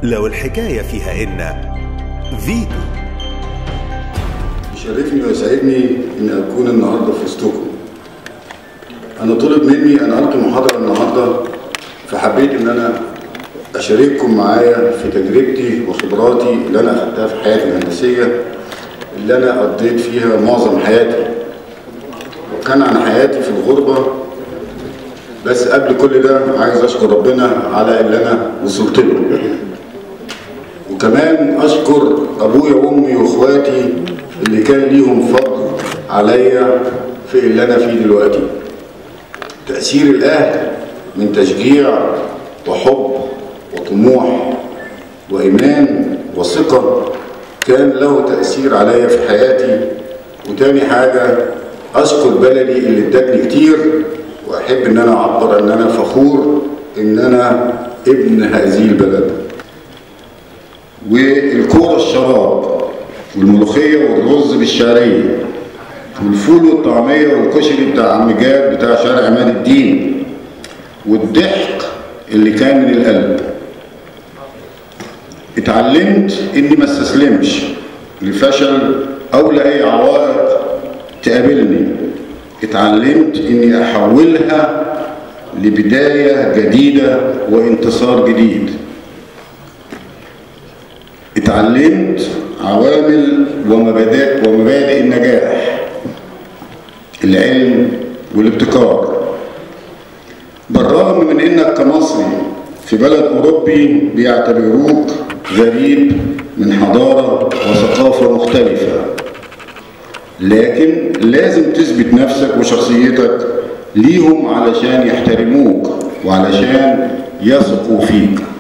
لو الحكاية فيها إن فيتو. يشرفني ويسعدني إن أكون النهاردة في وسطكم. أنا طلب مني أن ألقي محاضرة النهاردة، فحبيت إن أنا أشارككم معايا في تجربتي وخبراتي اللي أنا أخدتها في حياتي الهندسية اللي أنا قضيت فيها معظم حياتي، وكان عن حياتي في الغربة. بس قبل كل ده عايز أشكر ربنا على اللي أنا وصلت له، وكمان أشكر أبويا وأمي وإخواتي اللي كان ليهم فضل عليا في اللي أنا فيه دلوقتي. تأثير الأهل من تشجيع وحب وطموح وإيمان وثقة كان له تأثير عليا في حياتي. وتاني حاجة أشكر بلدي اللي ادتني كتير، وأحب إن أنا أعبر إن أنا فخور إن أنا ابن هذه البلد. والكورة الشراب والملوخية والرز بالشعرية والفول والطعمية والكشري بتاع عم جاد بتاع شارع عماد الدين والضحك اللي كان من القلب. اتعلمت اني ما استسلمش لفشل او لاي عوائق تقابلني. اتعلمت اني احولها لبداية جديدة وانتصار جديد. اتعلمت عوامل ومبادئ النجاح: العلم والابتكار. بالرغم من انك كمصري في بلد اوروبي بيعتبروك غريب من حضارة وثقافة مختلفة، لكن لازم تثبت نفسك وشخصيتك ليهم علشان يحترموك وعلشان يثقوا فيك.